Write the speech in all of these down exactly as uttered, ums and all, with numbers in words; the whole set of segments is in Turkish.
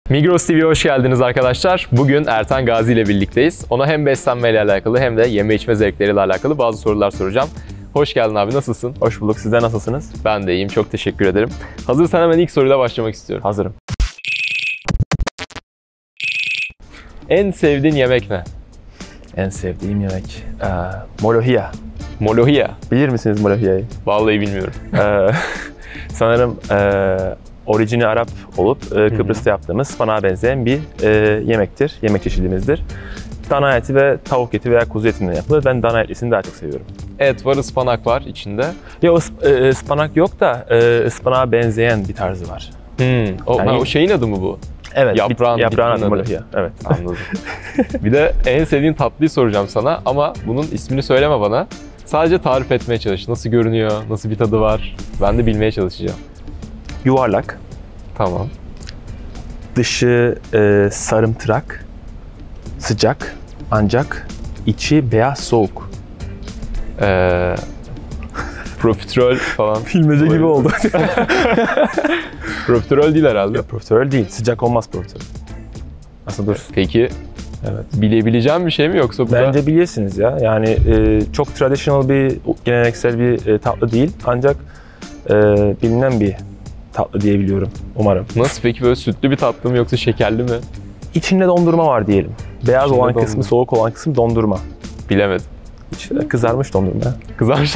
Migros T V'ye hoş geldiniz arkadaşlar. Bugün Ertan Gazi ile birlikteyiz. Ona hem beslenme ile alakalı hem de yeme içme zevkleriyle alakalı bazı sorular soracağım. Hoş geldin abi, nasılsın? Hoş bulduk. Sizler nasılsınız? Ben de iyiyim, çok teşekkür ederim. Hazırsan hemen ilk soruyla başlamak istiyorum. Hazırım. En sevdiğin yemek ne? En sevdiğim yemek ee, molohia. Molohia. Bilir misiniz molohia'yı? Vallahi bilmiyorum. ee, sanırım ee, orijini Arap olup e, Kıbrıs'ta yaptığımız ıspanağa benzeyen bir e, yemektir. Yemek çeşidimizdir. Dana eti ve tavuk eti veya kuzu etinden yapılır. Ben dana etlisini daha çok seviyorum. Et var, ıspanak var içinde. Ya ısp- e, ıspanak yok da e, ıspanağa benzeyen bir tarzı var. Hmm. O, Yani- ha, o şeyin adı mı bu? Evet. Yaprağın, bit- yaprağın bitkinin adı adı. molohia. Evet. Anladım. Bir de en sevdiğin tatlıyı soracağım sana ama bunun ismini söyleme bana. Sadece tarif etmeye çalış. Nasıl görünüyor, nasıl bir tadı var? Ben de bilmeye çalışacağım. Yuvarlak. Tamam. Dışı e, sarımtırak, sıcak ancak içi beyaz soğuk. Ee, profiterol falan. Bilmece gibi oldu. Profiterol değil herhalde. Yok, profiterol değil. Sıcak olmaz profiterol. Aslında dur. Peki Evet. bilebileceğim bir şey mi yoksa bu da... Bence bilirsiniz ya. Yani e, çok traditional bir, geleneksel bir e, tatlı değil. Ancak e, bilinen bir tatlı diyebiliyorum. Umarım. Nasıl peki, böyle sütlü bir tatlı mı yoksa şekerli mi? İçinde dondurma var diyelim. Beyaz İçinde olan dondurma. kısmı, soğuk olan kısmı dondurma. Bilemedim. İçinde kızarmış dondurma. Kızarmış.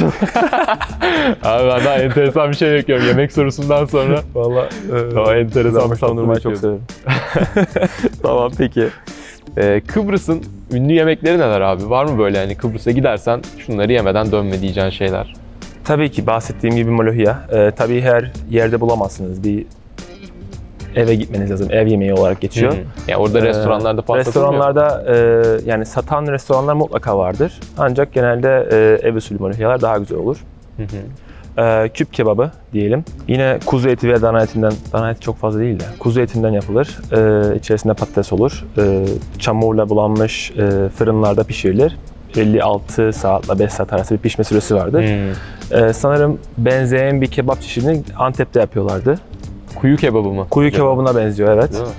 Abi ben daha enteresan bir şey bekliyorum yemek sorusundan sonra. Vallahi e, Daha enteresan bir kızarmış tatlı dondurmayı çok bekliyordum. severim. Tamam peki. Ee, Kıbrıs'ın ünlü yemekleri neler abi? Var mı böyle hani Kıbrıs'a gidersen şunları yemeden dönme diyeceğin şeyler? Tabii ki bahsettiğim gibi molohia. Ee, tabii her yerde bulamazsınız. Bir eve gitmeniz lazım. Ev yemeği olarak geçiyor. Hı hı. Yani orada Ee, restoranlarda falan satılmıyor mu? Restoranlarda e, yani satan restoranlar mutlaka vardır. Ancak genelde e, ev usulü molohialar daha güzel olur. Hı hı. Ee, küp kebabı diyelim. Yine kuzu eti ve dana etinden, dana eti çok fazla değil de kuzu etinden yapılır. Ee, içerisinde patates olur. Ee, çamurla bulanmış e, fırınlarda pişirilir. elli altı saatle beş saat arası bir pişme süresi vardır. Hmm. Ee, sanırım benzeyen bir kebap çeşidini Antep'te yapıyorlardı. Kuyu kebabı mı? Kuyu kebabına benziyor, evet. Değil mi?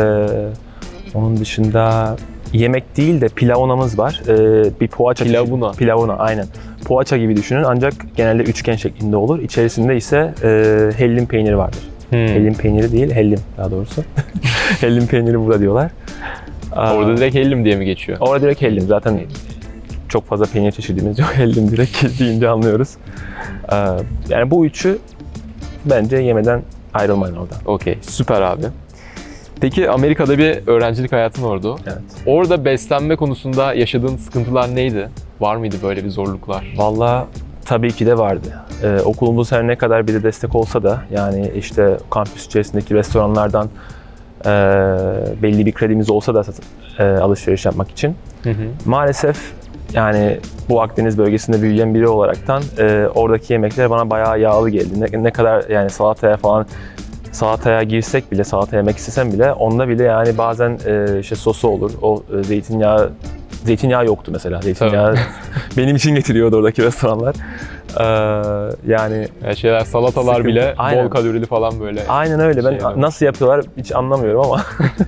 Ee, onun dışında yemek değil de pilavunamız var. Ee, bir poğaça çeşidi. Pilavuna. Pilavuna, aynen. Poğaça gibi düşünün ancak genelde üçgen şeklinde olur. İçerisinde ise e, hellim peyniri vardır. Hmm. Hellim peyniri değil, hellim daha doğrusu. Hellim peyniri burada diyorlar. Orada direkt hellim diye mi geçiyor? Orada direkt hellim. Zaten çok fazla peynir çeşidimiz yok. Hellim direkt deyince anlıyoruz. Ee, yani bu üçü bence yemeden ayrılmayın oradan. Okey, süper abi. Peki Amerika'da bir öğrencilik hayatın oldu. Evet. Orada beslenme konusunda yaşadığın sıkıntılar neydi? Var mıydı böyle bir zorluklar? Vallahi tabii ki de vardı. Ee, okulumuz her ne kadar bir de destek olsa da yani işte kampüs içerisindeki restoranlardan e, belli bir kredimiz olsa da e, alışveriş yapmak için. Hı hı. Maalesef yani bu Akdeniz bölgesinde büyüyen biri olaraktan e, oradaki yemekler bana bayağı yağlı geldi. Ne, ne kadar yani salataya falan salataya girsek bile, salata yemek istesem bile onda bile yani bazen e, işte sosu olur. O e, zeytinyağı zeytinyağı yoktu mesela. Zeytinyağı benim için getiriyordu oradaki restoranlar. Ee, yani Yani şeyler, salatalar Sıkıntı. bile Aynen. bol kalorili falan böyle. aynen öyle. Ben Şeyler. nasıl yapıyorlar hiç anlamıyorum ama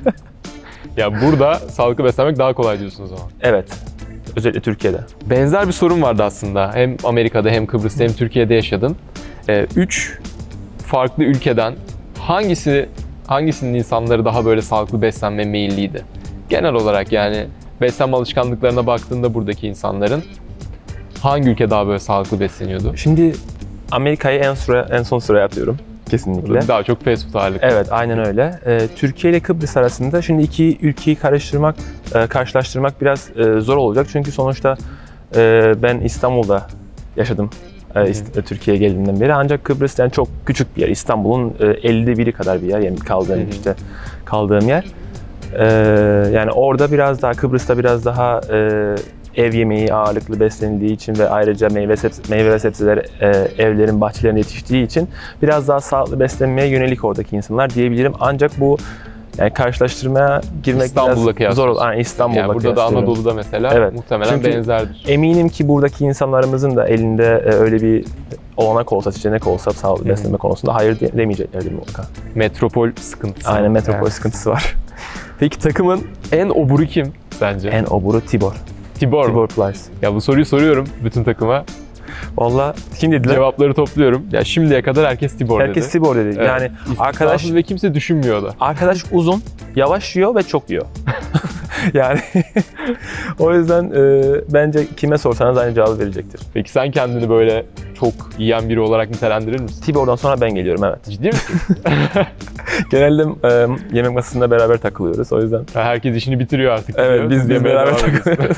Ya burada sağlıklı beslenmek daha kolay diyorsun o zaman. evet. Özellikle Türkiye'de. Benzer bir sorun vardı aslında. Hem Amerika'da hem Kıbrıs'ta hem Türkiye'de yaşadın. Ee, üç farklı ülkeden hangisi hangisinin insanları daha böyle sağlıklı beslenme meyilliydi? Genel olarak yani beslenme alışkanlıklarına baktığında buradaki insanların hangi ülke daha böyle sağlıklı besleniyordu? Şimdi Amerika'yı en sıra en son sıraya atıyorum kesinlikle. Daha çok fast food ağırlıklı. Evet, aynen öyle. Ee, Türkiye ile Kıbrıs arasında şimdi iki ülkeyi karıştırmak, e, karşılaştırmak biraz e, zor olacak. Çünkü sonuçta e, ben İstanbul'da yaşadım. E, İst- Türkiye'ye geldiğimden beri. Ancak Kıbrıs yani çok küçük bir yer. İstanbul'un e, ellide biri kadar bir yer. Yani kaldığım Hı hı. işte kaldığım yer. E, yani orada biraz daha Kıbrıs'ta biraz daha e, ev yemeği ağırlıklı beslenildiği için ve ayrıca meyve sebze, meyve ve sebzeler e, evlerin bahçelerinde yetiştiği için biraz daha sağlıklı beslenmeye yönelik oradaki insanlar diyebilirim. Ancak bu yani karşılaştırmaya girmek İstanbul'la biraz zor olur. kıyaslıyorsun. Yani İstanbul'la Yani burada da kıyaslıyorum. Anadolu'da mesela Evet. muhtemelen Çünkü benzerdir. Eminim ki buradaki insanlarımızın da elinde e, öyle bir olanak olsa, seçenek olsa sağlıklı beslenme konusunda hayır de- demeyeceklerdir mutlaka. Metropol sıkıntısı. Aynen, metropol Yani. sıkıntısı var. Peki takımın en oburu kim sence? En oburu Tibor. Tibor mu? Tibor Plyce. Ya bu soruyu soruyorum bütün takıma. Valla kim dediler? Cevapları topluyorum. Ya şimdiye kadar herkes Tibor dedi. Herkes Tibor dedi. Evet. Yani İstisnasız arkadaş ve kimse düşünmüyor da. arkadaş uzun, yavaş yiyor ve çok yiyor. Yani o yüzden e, bence kime sorsanız aynı cevabı verecektir. Peki sen kendini böyle çok yiyen biri olarak nitelendirir misin? Tibor'dan sonra ben geliyorum, evet. Ciddi misin? Genelde e, yemek masasında beraber takılıyoruz, o yüzden. Ha, herkes işini bitiriyor artık. Evet, diyor. biz, biz Yemeğe beraber devam ediyorsun. takılıyoruz.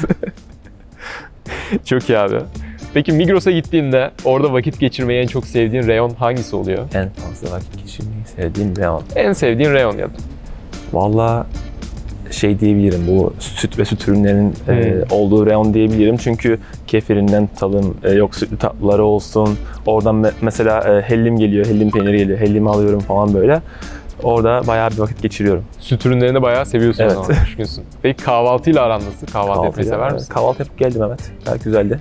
Çok iyi abi. Peki Migros'a gittiğinde orada vakit geçirmeyi en çok sevdiğin reyon hangisi oluyor? En fazla vakit geçirmeyi sevdiğim reyon. En sevdiğin reyon ya da. Valla şey diyebilirim, bu süt ve süt ürünlerinin e, Hmm. olduğu reyon diyebilirim. Çünkü kefirinden tutalım, e, yok sütlü tatlıları olsun. Oradan me- mesela e, hellim geliyor, hellim peyniri geliyor, hellimi alıyorum falan böyle. Orada bayağı bir vakit geçiriyorum. Süt ürünlerini bayağı seviyorsun Evet. o zaman. Düşkünsün. Peki kahvaltıyla aran nasıl? Kahvaltı etmeyi sever misin? Kahvaltı yapıp geldim, evet. Gayet güzeldi.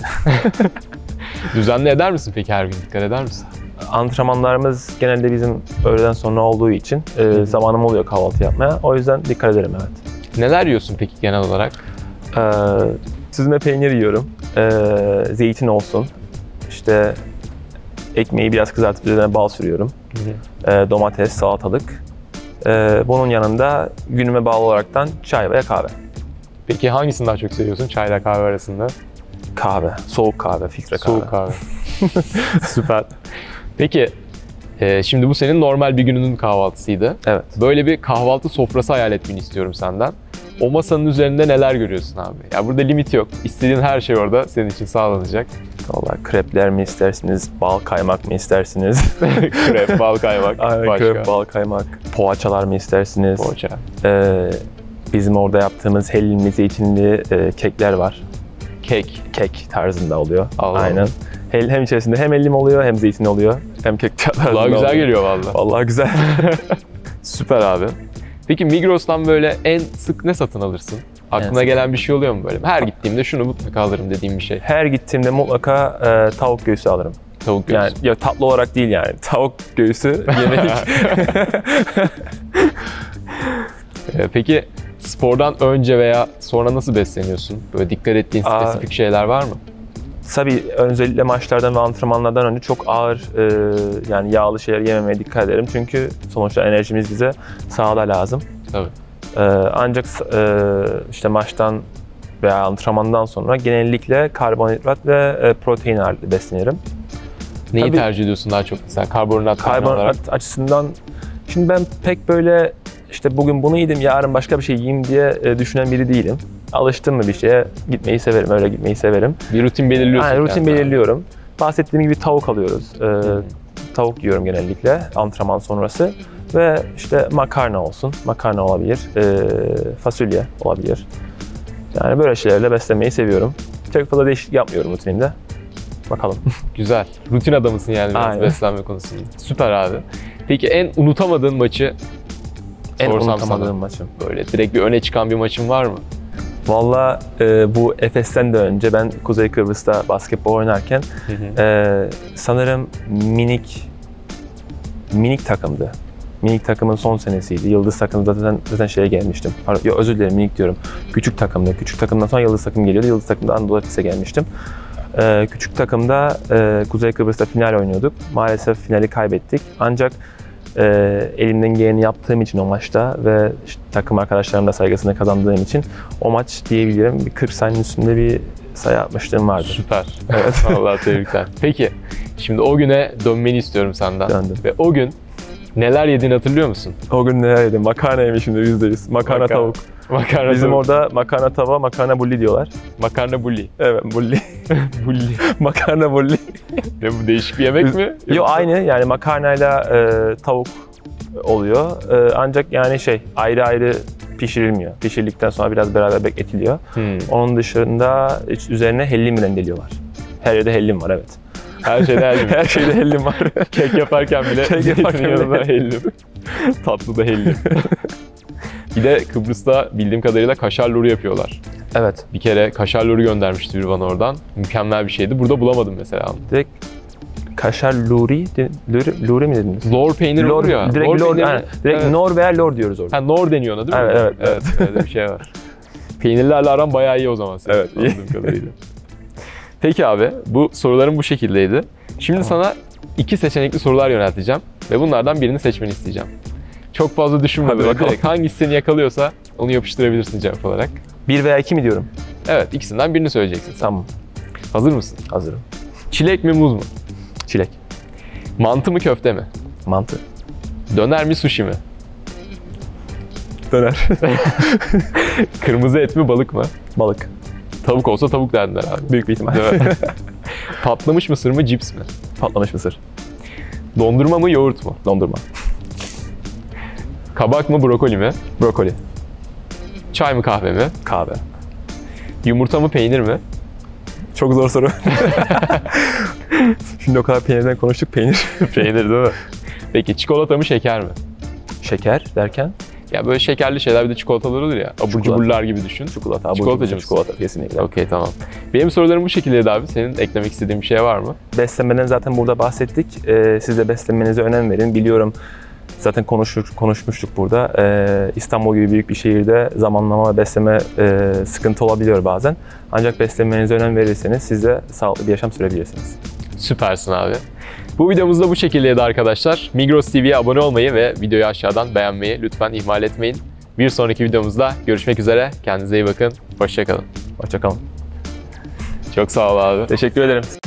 Düzenli eder misin peki her gün? Dikkat eder misin? Antrenmanlarımız genelde bizim öğleden sonra olduğu için e, zamanım oluyor kahvaltı yapmaya. O yüzden dikkat ederim, evet. Neler yiyorsun peki genel olarak? Ee, süzme peynir yiyorum. Ee, zeytin olsun. İşte ekmeği biraz kızartıp üzerine bal sürüyorum. Ee, domates, salatalık. Ee, bunun yanında günüme bağlı olaraktan çay veya kahve. Peki hangisini daha çok seviyorsun çayla kahve arasında? Kahve, soğuk kahve, filtre kahve. Soğuk kahve. Süper. Peki e, şimdi bu senin normal bir gününün kahvaltısıydı. Evet. Böyle bir kahvaltı sofrası hayal etmeni istiyorum senden. O masanın üzerinde neler görüyorsun abi? Ya burada limit yok. İstediğin her şey orada senin için sağlanacak. Vallahi krepler mi istersiniz, bal kaymak mı istersiniz? Krep, bal kaymak, Aynen, başka. krep, bal kaymak. Poğaçalar mı istersiniz? Poğaça. Ee, bizim orada yaptığımız hellimli, zeytinli e, kekler var. Kek. Kek tarzında oluyor. Allah Aynen. Allah. Hel- Hem içerisinde hem hellim oluyor, hem zeytin oluyor, hem kek tarzında Kulağa oluyor. güzel geliyor vallahi. Vallahi güzel. Süper abi. Peki Migros'tan böyle en sık ne satın alırsın? Aklına sık. gelen bir şey oluyor mu böyle? Her gittiğimde şunu mutlaka alırım dediğim bir şey. Her gittiğimde mutlaka e, tavuk göğsü alırım. Tavuk göğsü. Yani ya tatlı olarak değil yani. Tavuk göğsü yemek. Ee, Peki spordan önce veya sonra nasıl besleniyorsun? Böyle dikkat ettiğin Aa. spesifik şeyler var mı? Tabii özellikle maçlardan ve antrenmanlardan önce çok ağır e, yani yağlı şeyler yememeye dikkat ederim. Çünkü sonuçta enerjimiz bize sahada lazım. Tabii. E, ancak e, işte maçtan veya antrenmandan sonra genellikle karbonhidrat ve e, protein ağırlıklı beslenirim. Neyi Tabii. tercih ediyorsun daha çok mesela karbonhidrat kaynağı olarak? Karbonhidrat açısından şimdi ben pek böyle işte bugün bunu yedim, yarın başka bir şey yiyeyim diye e, düşünen biri değilim. Alıştım mı bir şeye gitmeyi severim, öyle gitmeyi severim. Bir rutin belirliyorsun. Yani rutin kendine. belirliyorum. Bahsettiğim gibi tavuk alıyoruz. Ee, tavuk yiyorum genellikle antrenman sonrası. Ve işte makarna olsun, makarna olabilir, ee, fasulye olabilir. Yani böyle şeylerle beslemeyi seviyorum. Çok fazla değişiklik yapmıyorum rutinimde. Bakalım. Güzel. Rutin adamısın yani biraz Aynen. beslenme konusunda. Süper abi. Peki en unutamadığın maçı En sorsam unutamadığım sana. maçım. Böyle direkt bir öne çıkan bir maçın var mı? Valla e, bu Efes'ten de önce ben Kuzey Kıbrıs'ta basketbol oynarken Hı hı. e, sanırım minik minik takımdı. Minik takımın son senesiydi. Yıldız takımda zaten, zaten şeye gelmiştim. Pardon, yok, özür dilerim, minik diyorum. Küçük takımda. Küçük takımdan sonra Yıldız takım geliyordu. Yıldız takımda Anadolu Efes'e gelmiştim. E, küçük takımda e, Kuzey Kıbrıs'ta final oynuyorduk. Maalesef finali kaybettik. Ancak e, elimden geleni yaptığım için o maçta ve işte, takım arkadaşlarımın da saygısını kazandığım için o maç diyebilirim bir kırk saniyenin üstünde bir sayı atmışlığım vardı. Süper. Evet. Vallahi tebrikler. Peki şimdi o güne dönmeni istiyorum senden. Döndüm. Ve o gün neler yediğini hatırlıyor musun? O gün neler yedim? Makarna yemişim de yüzde yüz. Makarna Makarna. tavuk. Makarna Bizim tavuk. orada makarna tava, makarna bulli diyorlar. Makarna bulli. Evet, bulli. Bulli. Makarna bulli. Ne bu değişik bir yemek mi? Yo, aynı yani makarnayla e, tavuk oluyor. E, ancak yani şey ayrı ayrı pişirilmiyor. Pişirildikten sonra biraz beraber bekletiliyor. Hmm. Onun dışında iç- üzerine hellim rendeliyorlar. Her yerde hellim var, evet. Her şeyde hellim. Her şeyde hellim var. Kek yaparken bile Kek zeytinin yaparken bile yanında hellim. Tatlı da hellim. Bir de Kıbrıs'ta bildiğim kadarıyla kaşar lori yapıyorlar. Evet. Bir kere kaşar lori göndermişti biri bana oradan. Mükemmel bir şeydi. Burada bulamadım mesela. Direkt Kaşar luri, luri, luri mi dediniz? Lor peynir Lor, olur ya. direkt Lor lor, peyniri- yani, direkt Evet. nor veya lor diyoruz orada. Ha, Nor deniyor ona değil mi? Evet, evet, evet. Öyle bir şey var. Peynirlerle aran bayağı iyi o zaman senin, Evet, iyi. anladığım kadarıyla. Peki abi, bu sorularım bu şekildeydi. Şimdi Tamam. sana iki seçenekli sorular yönelteceğim ve bunlardan birini seçmeni isteyeceğim. Çok fazla düşünme Hadi böyle, bakalım. direkt hangisi seni yakalıyorsa onu yapıştırabilirsin cevap olarak. Bir veya iki mi diyorum? Evet, ikisinden birini söyleyeceksin sen. Tamam, Hazır mısın? hazırım. Çilek mi, muz mu? Çilek, Mantı mı, köfte mi? mantı, Döner mi, sushi mi? döner, Kırmızı et mi, balık mı? balık. Tavuk olsa tavuk derdin herhalde. Büyük bir ihtimal. Değil mi? Patlamış mısır mı, cips mi? Patlamış mısır, Dondurma mı, yoğurt mu? dondurma, Kabak mı, brokoli mi? brokoli, Çay mı, kahve mi? kahve. Yumurta mı, peynir mi? Çok zor soru. Şimdi o kadar peynirden konuştuk, peynir. Peynir değil mi? Peki çikolata mı, şeker mi? Şeker derken? Ya böyle şekerli şeyler, bir de çikolatalar olur ya. Abur Çikolata. cuburlar gibi düşün. Çikolata, abur Çikolatacı cubur, mısın? çikolata kesinlikle. Okey, tamam. Benim sorularım bu şekildeydi abi. Senin eklemek istediğin bir şey var mı? Beslenmeden zaten burada bahsettik. Ee, siz de beslenmenize önem verin. Biliyorum zaten konuşur, konuşmuştuk burada. Ee, İstanbul gibi büyük bir şehirde zamanlama ve beslenme e, sıkıntı olabiliyor bazen. Ancak beslenmenize önem verirseniz siz de sağlıklı bir yaşam sürebilirsiniz. Süpersin abi. Bu videomuz da bu şekildeydi arkadaşlar. Migros T V'ye abone olmayı ve videoyu aşağıdan beğenmeyi lütfen ihmal etmeyin. Bir sonraki videomuzda görüşmek üzere. Kendinize iyi bakın. Hoşça kalın. Hoşça kalın. Çok sağ ol abi. Teşekkür ederim.